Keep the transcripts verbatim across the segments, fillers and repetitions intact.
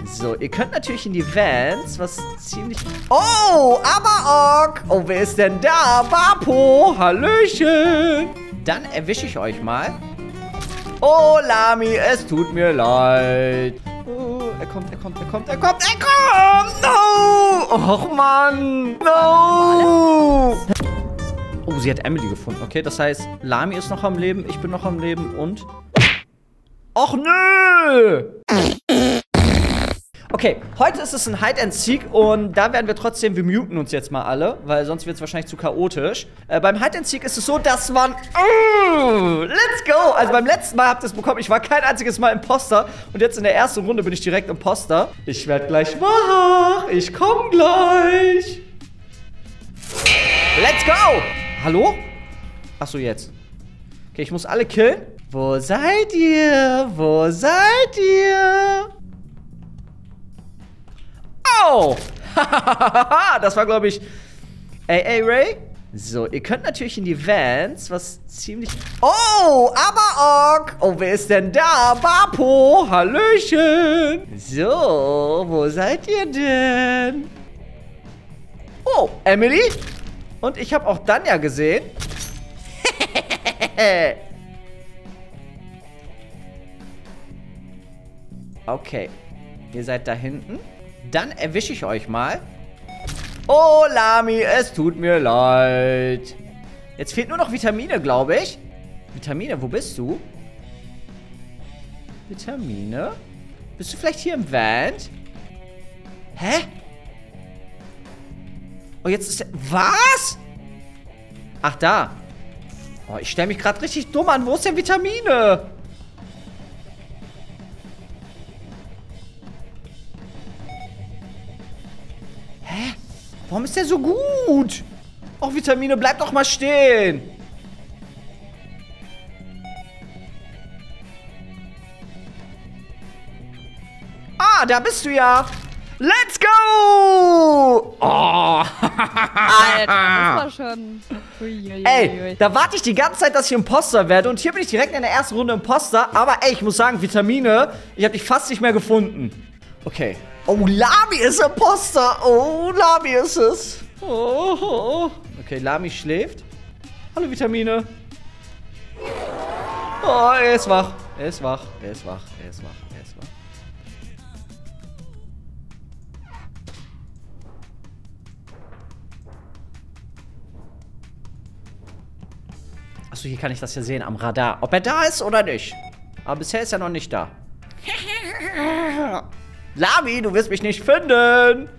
So, ihr könnt natürlich in die Vans, was ziemlich... Oh, Abaok! Oh, wer ist denn da? Vapo! Hallöchen! Dann erwische ich euch mal. Oh, Lami, es tut mir leid. Oh, er kommt, er kommt, er kommt, er kommt, er kommt! No! Och, Mann! No! Oh, sie hat Emily gefunden. Okay, das heißt, Lami ist noch am Leben, ich bin noch am Leben und... Och, nö! Okay, heute ist es ein Hide-and-Seek und da werden wir trotzdem, wir muten uns jetzt mal alle, weil sonst wird es wahrscheinlich zu chaotisch. Äh, beim Hide-and-Seek ist es so, dass man... Uh, let's go! Also beim letzten Mal habt ihr es bekommen, ich war kein einziges Mal Imposter und jetzt in der ersten Runde bin ich direkt Imposter. Ich werde gleich wach, ich komm gleich. Let's go! Hallo? Achso, jetzt. Okay, ich muss alle killen. Wo seid ihr? Wo seid ihr? Oh! Das war, glaube ich, A A Ray. So, ihr könnt natürlich in die Vans, was ziemlich... Oh, Abaok! Oh, wer ist denn da? Vapo! Hallöchen! So, wo seid ihr denn? Oh, Emily? Und ich habe auch Danja gesehen. Okay. Ihr seid da hinten. Dann erwische ich euch mal. Oh, Lami, es tut mir leid. Jetzt fehlt nur noch Vitamine, glaube ich. Vitamine, wo bist du? Vitamine? Bist du vielleicht hier im Van? Hä? Oh, jetzt ist... Was? Ach, da. Oh, ich stelle mich gerade richtig dumm an. Wo ist denn Vitamine? Hä? Warum ist der so gut? Och, Vitamine, bleib doch mal stehen. Ah, da bist du ja. Let's go! Oh. Alter, das war schon... Uiuiui. Ey, da warte ich die ganze Zeit, dass ich Imposter werde. Und hier bin ich direkt in der ersten Runde Imposter. Aber ey, ich muss sagen, Vitamine, ich habe dich fast nicht mehr gefunden. Okay. Oh, Lami ist Imposter. Oh, Lami ist es. Oh, oh. Okay, Lami schläft. Hallo, Vitamine. Oh, er ist wach. Er ist wach. Er ist wach. Er ist wach. Er ist wach. Achso, hier kann ich das ja sehen am Radar. Ob er da ist oder nicht. Aber bisher ist er noch nicht da. Lami, du wirst mich nicht finden.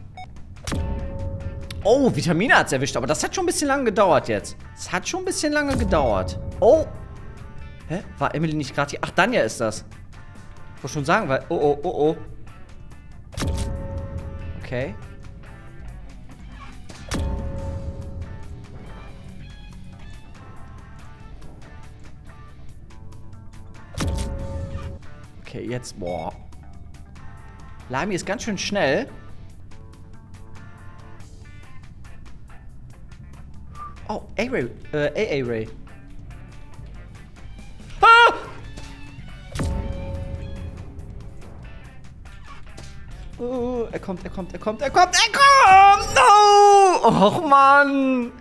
Oh, Vitamine hat's erwischt. Aber das hat schon ein bisschen lange gedauert jetzt. Es hat schon ein bisschen lange gedauert. Oh. Hä? War Emily nicht gerade hier? Ach, Danja ist das. Ich wollte schon sagen, weil... Oh, oh, oh, oh. Okay. Okay, jetzt... Boah. Lami ist ganz schön schnell. Oh, A-Ray. Äh, A A-Ray. Ah! Oh, er kommt, er kommt, er kommt, er kommt, er kommt! No! Och, Mann!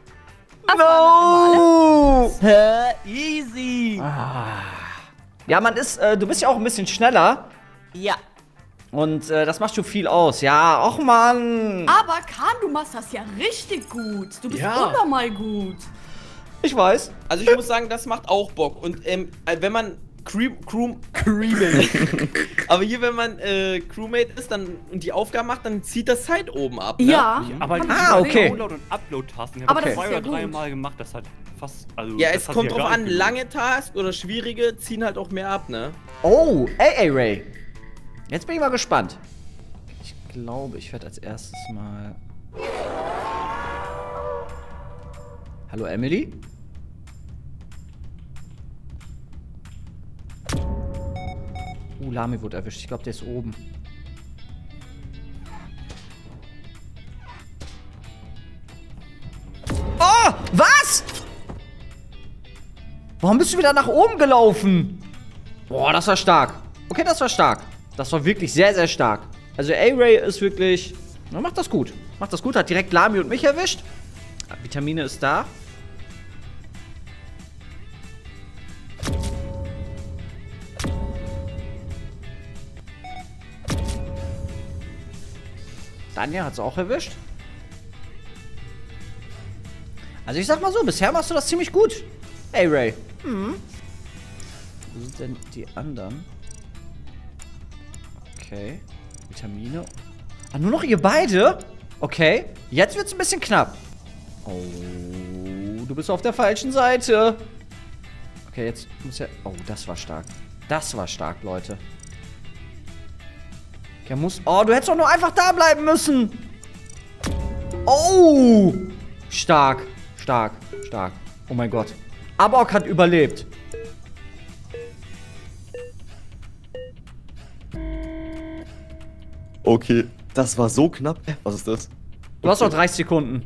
No! Hä? Easy. Ah. Ja, man ist, äh, du bist ja auch ein bisschen schneller. Ja. Und äh, das macht schon viel aus. Ja, och, Mann. Aber Kahn, du machst das ja richtig gut. Du bist Ja. unnormal gut. Ich weiß. Also ich muss sagen, das macht auch Bock. Und ähm, wenn man Crew, Crew, Crewmate aber hier, wenn man äh, Crewmate ist dann, und die Aufgaben macht, dann zieht das Zeit oben ab, ne? Ja. Aber Kann Ah, okay. Download- und Upload-Tasten. Ich Aber habe das zwei ist ja oder drei gut. Mal gemacht. Das hat fast. Also, Ja, das es hat kommt sich ja drauf gar an, nicht lange Tasks oder schwierige ziehen halt auch mehr ab, ne? Oh, A A-Ray. Jetzt bin ich mal gespannt. Ich glaube, ich werde als erstes mal... Hallo, Emily? Uh, Lami wurde erwischt. Ich glaube, der ist oben. Oh, was? Warum bist du wieder nach oben gelaufen? Boah, das war stark. Okay, das war stark. Das war wirklich sehr, sehr stark. Also A-Ray ist wirklich... Na, macht das gut. Macht das gut. Hat direkt Lami und mich erwischt. Vitamine ist da. Danja hat es auch erwischt. Also ich sag mal so, bisher machst du das ziemlich gut. Hey Ray. Mhm. Wo sind denn die anderen? Okay. Vitamine. Ah, nur noch ihr beide? Okay. Jetzt wird's ein bisschen knapp. Oh, du bist auf der falschen Seite. Okay, jetzt muss ja... Oh, das war stark. Das war stark, Leute. Der muss... Oh, du hättest doch nur einfach da bleiben müssen. Oh! Stark. Stark. Stark. Oh mein Gott. Abok hat überlebt. Okay, das war so knapp. Was ist das? Du hast noch dreißig Sekunden.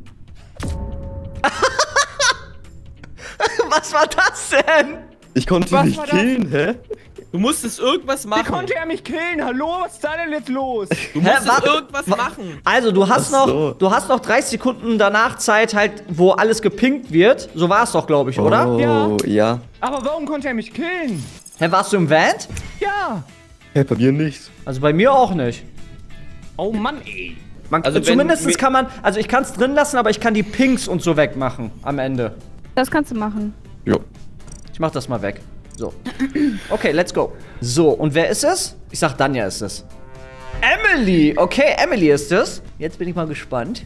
Was war das denn? Ich konnte Was ihn nicht war das? killen, hä? Du musstest irgendwas Wie machen. konnte er mich killen? Hallo, was ist da denn jetzt los? Du musstest warte. irgendwas machen. Also, du hast Ach noch, so. du hast noch dreißig Sekunden danach Zeit, halt, wo alles gepinkt wird. So war es doch, glaube ich, oder? Oh, Ja. ja. Aber warum konnte er mich killen? Hä, warst du im Vent? Ja. Hä, bei mir nicht. Also bei mir auch nicht. Oh Mann, ey. Man, Also wenn- zumindest kann man, also ich kann es drin lassen, aber ich kann die Pinks und so wegmachen am Ende. Das kannst du machen. Jo. Ich mach das mal weg. So. Okay, let's go. So, und wer ist es? Ich sag, Danja ist es. Emily! Okay, Emily ist es. Jetzt bin ich mal gespannt.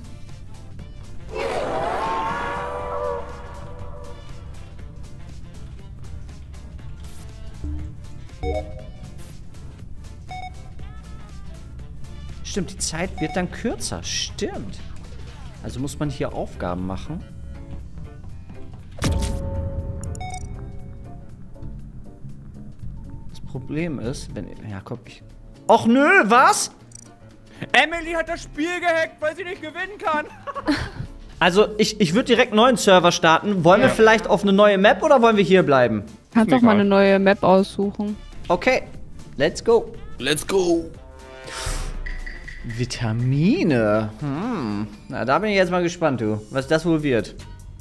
Stimmt, die Zeit wird dann kürzer. Stimmt. Also muss man hier Aufgaben machen. Das Problem ist, wenn... Ja, komm, ich... Och nö, was? Emily hat das Spiel gehackt, weil sie nicht gewinnen kann. Also, ich, ich würde direkt einen neuen Server starten. Wollen wir vielleicht auf eine neue Map oder wollen wir hier bleiben? Kannst doch mal eine neue Map aussuchen. Okay, let's go. Let's go. Vitamine. Hm. Na, da bin ich jetzt mal gespannt, du. Was das wohl wird.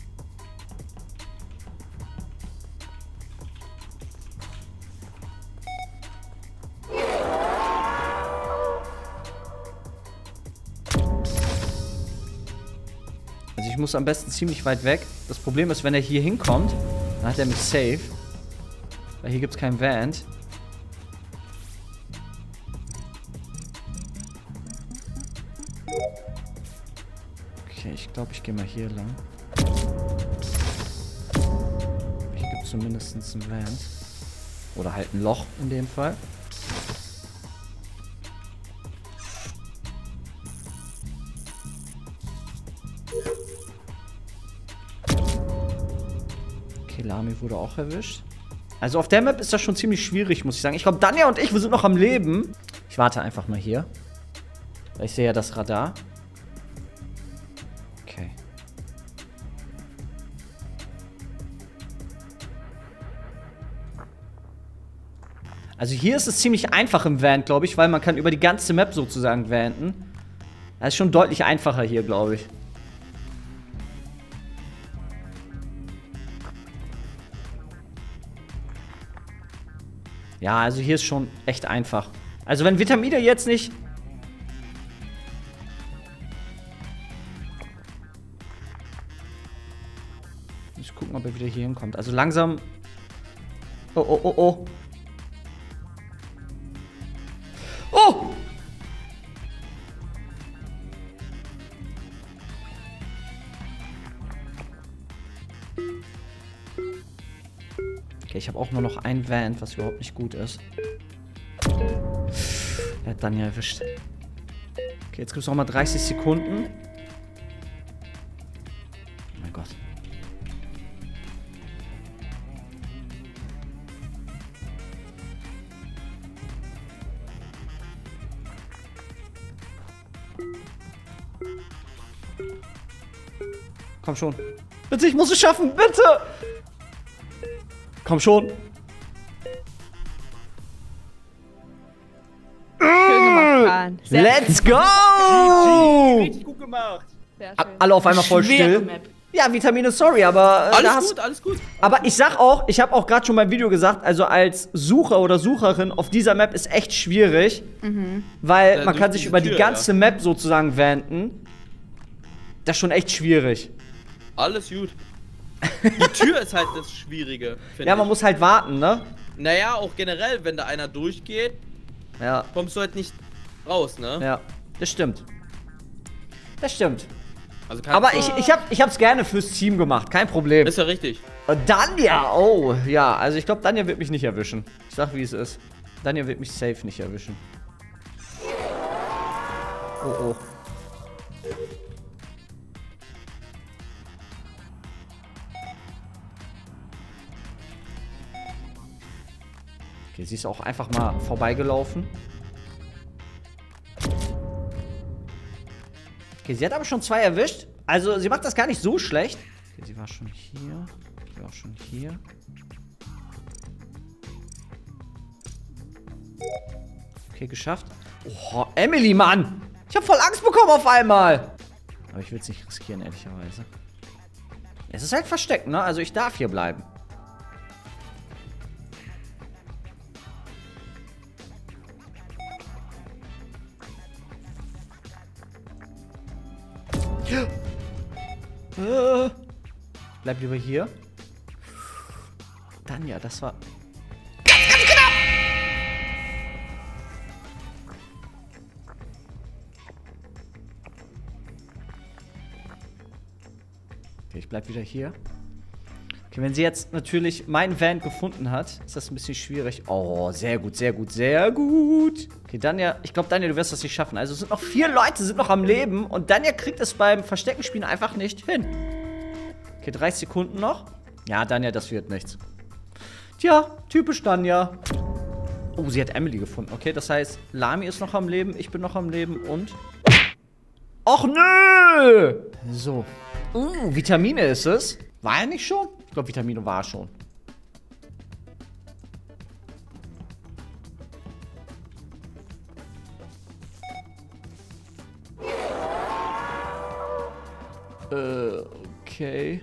Also ich muss am besten ziemlich weit weg. Das Problem ist, wenn er hier hinkommt, dann hat er mich safe. Weil hier gibt es kein Vent. Okay, ich glaube, ich gehe mal hier lang. Hier gibt es zumindest ein Vent. Oder halt ein Loch in dem Fall. Okay, Lami wurde auch erwischt. Also auf der Map ist das schon ziemlich schwierig, muss ich sagen. Ich glaube, Danja und ich, wir sind noch am Leben. Ich warte einfach mal hier. Weil ich sehe ja das Radar. Okay. Also hier ist es ziemlich einfach im Van, glaube ich, weil man kann über die ganze Map sozusagen vanten. Das ist schon deutlich einfacher hier, glaube ich. Ja, also hier ist schon echt einfach. Also wenn Vitamine jetzt nicht... Ich gucken, ob er wieder hier hinkommt. Also langsam... Oh, oh, oh, oh. Oh! Okay, ich habe auch nur noch ein Vent, was überhaupt nicht gut ist. Er hat Danja erwischt. Okay, jetzt gibt es noch mal dreißig Sekunden. Oh mein Gott. Komm schon. Bitte, ich muss es schaffen, bitte! Komm schon. Sehr Let's go! Richtig gut gemacht. Sehr A- schön. Alle auf einmal voll Schwere still. Map. Ja, Vitamine, sorry, aber. Äh, da Alles hast- gut, alles gut. Aber ich sag auch, ich habe auch gerade schon beim Video gesagt, also als Sucher oder Sucherin auf dieser Map ist echt schwierig, weil Ja, man durch kann sich diese über die Tür, ganze Map sozusagen wenden. Das ist schon echt schwierig. Alles gut. Die Tür ist halt das Schwierige, finde Ja, man ich. muss halt warten, ne? Naja, auch generell, wenn da einer durchgeht, Ja, kommst du halt nicht raus, ne? ja, das stimmt. Das stimmt. Also kann Aber ich, ich, hab, ich hab's gerne fürs Team gemacht, kein Problem. Ist ja richtig. Und Danja, oh, ja, also ich glaube, Danja wird mich nicht erwischen. Ich sag, wie es ist. Danja wird mich safe nicht erwischen. Oh, oh. Okay, sie ist auch einfach mal vorbeigelaufen. Okay, sie hat aber schon zwei erwischt. Also, sie macht das gar nicht so schlecht. Okay, sie war schon hier. Sie war auch schon hier. Okay, geschafft. Oh, Emily, Mann! Ich habe voll Angst bekommen auf einmal. Aber ich will es nicht riskieren, ehrlicherweise. Es ist halt versteckt, ne? Also, ich darf hier bleiben. Äh, bleib lieber hier. Dann ja, das war ganz, ganz knapp. Okay, ich bleib wieder hier. Okay, wenn sie jetzt natürlich meinen Van gefunden hat, ist das ein bisschen schwierig. Oh, sehr gut, sehr gut, sehr gut. Okay, Danja, ich glaube, Danja, du wirst das nicht schaffen. Also es sind noch vier Leute, sind noch am Leben. Und Danja kriegt es beim Versteckenspielen einfach nicht hin. Okay, dreißig Sekunden noch. Ja, Danja, das wird nichts. Tja, typisch Danja. Oh, sie hat Emily gefunden. Okay, das heißt, Lami ist noch am Leben, ich bin noch am Leben und... Och, nö! So. Uh, Vitamine ist es. War er nicht schon? Ich glaube, Vitamine war schon. Äh, okay.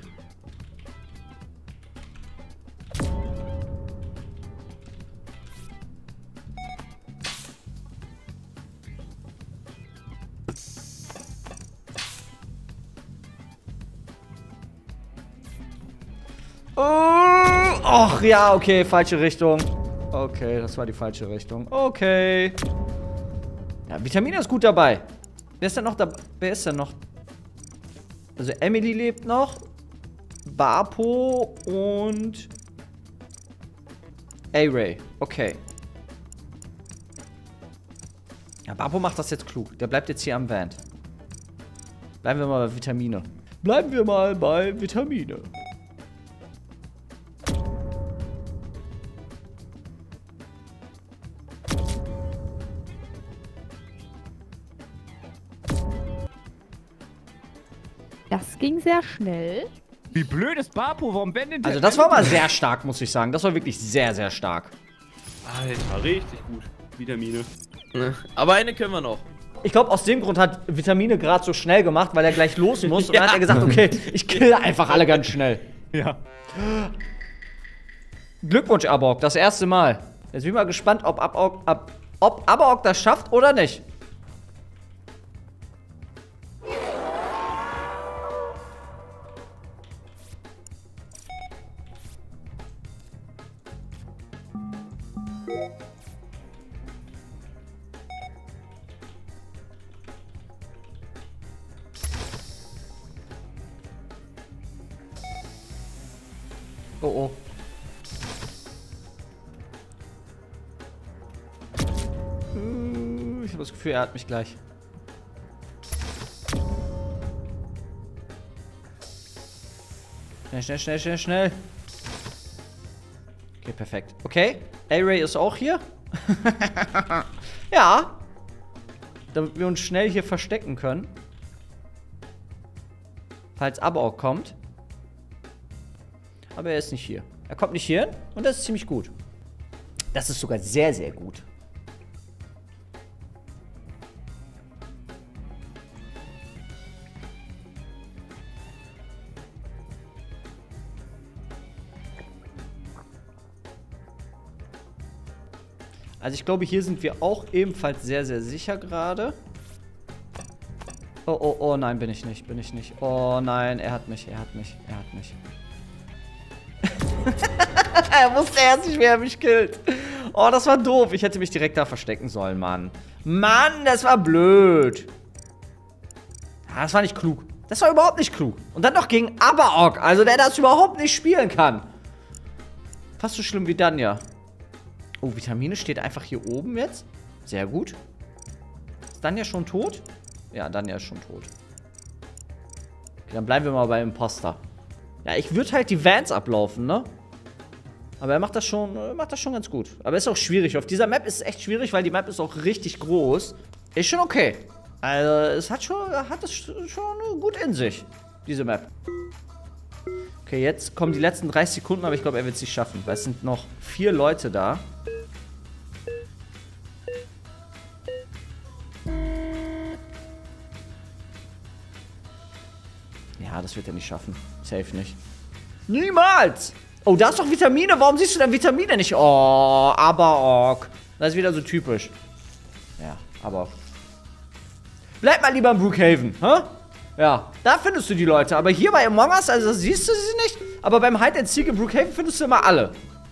Oh, ach ja, okay, falsche Richtung. Okay, das war die falsche Richtung. Okay. Ja, Vitamine ist gut dabei. Wer ist denn noch da? Wer ist denn noch? Also Emily lebt noch. Bapo und A-Ray. Okay. Ja, Bapo macht das jetzt klug. Der bleibt jetzt hier am Van. Bleiben wir mal bei Vitamine. Bleiben wir mal bei Vitamine. Das ging sehr schnell. Wie blöd ist Bapo? Warum wendet der? Also das war mal sehr stark, muss ich sagen. Das war wirklich sehr, sehr stark. Alter, richtig gut. Vitamine. Aber eine können wir noch. Ich glaube, aus dem Grund hat Vitamine gerade so schnell gemacht, weil er gleich los muss. Und dann hat er gesagt, okay, ich kill einfach alle ganz schnell. Ja. Glückwunsch, Aborg, das erste Mal. Jetzt bin ich mal gespannt, ob Aborg, ab, ob Aborg das schafft oder nicht. Oh oh. Ich habe das Gefühl, er hat mich gleich. Schnell, schnell, schnell, schnell, schnell. Okay, perfekt. Okay, A-Ray ist auch hier. Ja. Damit wir uns schnell hier verstecken können. Falls Aborg kommt. Aber er ist nicht hier. Er kommt nicht hier hin und das ist ziemlich gut. Das ist sogar sehr, sehr gut. Also ich glaube, hier sind wir auch ebenfalls sehr, sehr sicher gerade. Oh, oh, oh, nein, bin ich nicht, bin ich nicht. Oh nein, er hat mich, er hat mich, er hat mich. Er wusste erst nicht, wer mich killt. Oh, das war doof. Ich hätte mich direkt da verstecken sollen, Mann. Mann, das war blöd. Ja, das war nicht klug. Das war überhaupt nicht klug. Und dann noch gegen Abaok, also der das überhaupt nicht spielen kann. Fast so schlimm wie Danja. Oh, Vitamine steht einfach hier oben jetzt. Sehr gut. Ist Danja schon tot? Ja, Danja ist schon tot. Okay, dann bleiben wir mal bei Imposter. Ja, ich würde halt die Vans ablaufen, ne? Aber er macht das schon, er macht das schon ganz gut. Aber ist auch schwierig. Auf dieser Map ist es echt schwierig, weil die Map ist auch richtig groß. Ist schon okay. Also, es hat schon, hat es schon gut in sich, diese Map. Okay, jetzt kommen die letzten dreißig Sekunden, aber ich glaube, er wird es nicht schaffen. Weil es sind noch vier Leute da. Ja, das wird er nicht schaffen. Safe nicht. Niemals! Oh, da ist doch Vitamine. Warum siehst du denn Vitamine nicht? Oh, Abaok. Das ist wieder so typisch. Ja, aber... Bleib mal lieber in Brookhaven, hä? Ja, da findest du die Leute. Aber hier bei Among Us, also siehst du sie nicht. Aber beim Hide and Seek in Brookhaven findest du immer alle.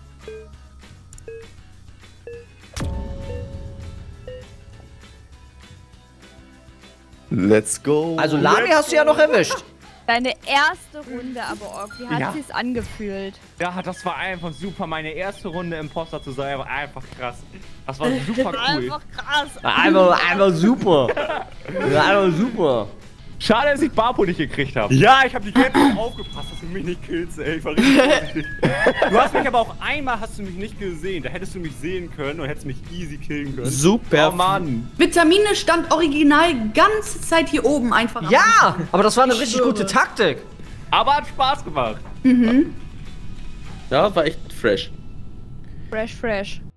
Let's go. Also Lami hast du ja noch erwischt. Deine erste Runde, aber wie hat Ja. sich's angefühlt? Ja, das war einfach super. Meine erste Runde Imposter zu sein, war einfach krass. Das war super cool. Einfach krass. Einfach, einfach super. Ja, einfach super. Schade, dass ich Bapo nicht gekriegt habe. Ja, ich habe die ganze Zeit aufgepasst, dass du mich nicht killst, ey. Ich war richtig vorsichtig. Du hast mich aber auch einmal hast du mich nicht gesehen. Da hättest du mich sehen können und hättest mich easy killen können. Super. Oh Mann. Vitamine stand original ganze Zeit hier oben einfach. am Ja, Anfang. aber das war eine Ich richtig schwöre. gute Taktik. Aber hat Spaß gemacht. Ja, war echt fresh. Fresh, fresh.